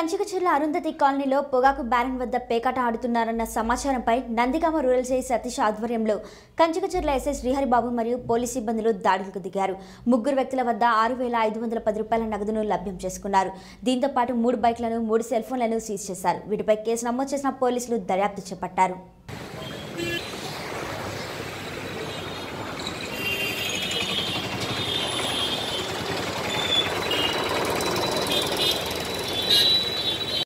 కంచికచర్ల అరుంధతి కాలనీలో పొగాకు బ్యారన్ వద్ద పేకాట ఆడుతున్నారన్న సమాచారంపై నందిగామ రూరల్ సిఐ సతీష్ ఆధ్వర్యంలో కంచికచర్ల ఎస్ఐ శ్రీహరిబాబు మరియు పోలీసు సిబ్బందులు దాడులకు దిగారు. ముగ్గురు వ్యక్తుల వద్ద 6,510 రూపాయల నగదును లభ్యం చేసుకున్నారు. దీంతో పాటు 3 బైక్లను 3 సెల్ ఫోన్లను సీజ్ చేశారు. వీటిపై కేసు నమోదు చేసిన పోలీసులు దర్యాప్తు చేపట్టారు.